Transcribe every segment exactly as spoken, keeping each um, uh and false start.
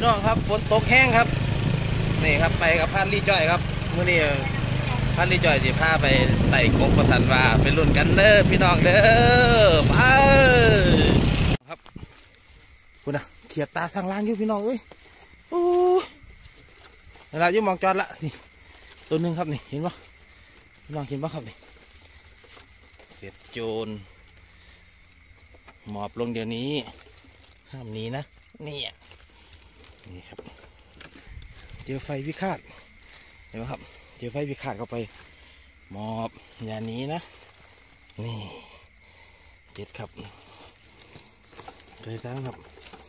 พี่น้องครับฝนตกแห้งครับนี่ครับไปกับพันลี่จ้อยครับเมื่อนี้พันลี่จ้อยสิพาไปไต่กงประสันวาไปรุ่นกันเด้อพี่น้องเด้อไปครับคุณนะเขียดตาทางล่างอยู่พี่น้องเอ้ยโอ้เวลาอยู่มองจอดละนี่ตัวหนึ่งครับนี่เห็นปะพี่น้องเห็นปะครับนี่เสียดโจรหมอบลงเดี๋ยวนี้ห้ามหนีนะนี่นี่ครับเจอไฟวิฆาตเห็นไหมครับเจอไฟวิฆาตเข้าไปหมอบอย่าหนีนะนี่เจ็ดครับไปทางครับ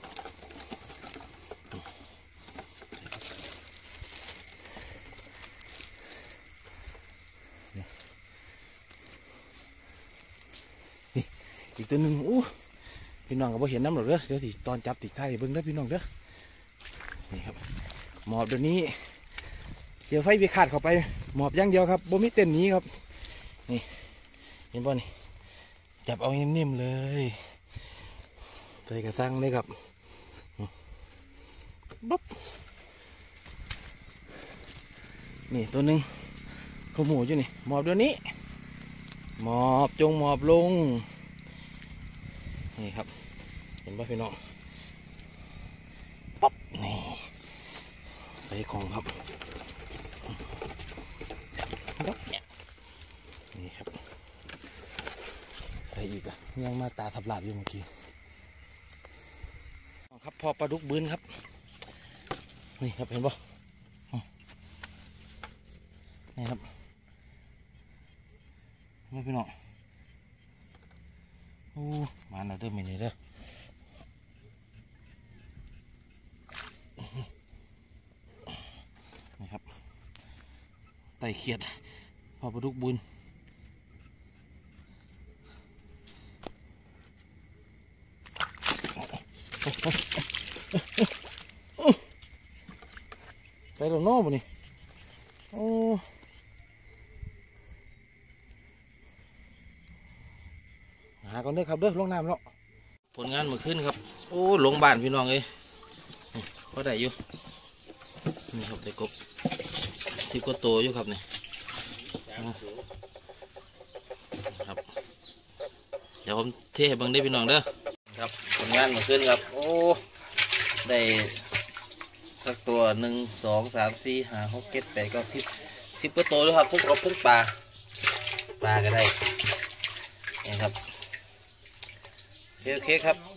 นี่อีกตัวหนึ่งอู้พี่น้องก็บ่เห็นน้ำหรอกเด้อเดี๋ยวสิตอนจับติดท้ายเบิ้งเด้อพี่น้องเด้อนี่ครับหมอบเดี๋ยวนี้เจอไฟวิฆาตเข้าไปหมอบอย่างเดียวครับบ่มีเต้นนี้ครับนี่เห็นป่ะนี่จับเอานิ่มๆเลยใส่กระซังเลยครับบ๊อบนี่ตัวหนึ่งขโมยอยู่นี่หมอบเดี๋ยวนี้หมอบจงหมอบลงนี่ครับเห็นป่ะพี่น้องป๊อบนี่ใส่ของครับนี่ครับใส่อีกอ่ะยังมาตาทับหลาบอยู่เมื่อกี้ครับพอปลาดุกบืนครับนี่ครับเห็นป่ะนี่ครับไม่พี่น้องโอ้มาหน่อยเด้อมินี่เด้อนี่ครับไต่เขียดพอปลาดุกบืนใส่หลงนอกบ่นี่โอ้หาก่อนเด้อครับเด้อลงน้ำแล้วผลงานเมื่อคืนครับโอ้ลงบ้านพี่น้องเอ้ยก็ได้อยู่นี่ครับได้กบที่ก็โตอยู่ครับนี่ครับเดี๋ยวผมเทให้เบิ่งได้พี่น้องเด้อครับผลงานเมื่อคืนครับโอ้ได้สักตัวหนึ่งสองสามสี่ห้าหกเจ็ดแปดเก้าสิบสิบก็โตด้วยครับทุกกบทุกปลาปลาก็ได้นี่ครับโอเคครับ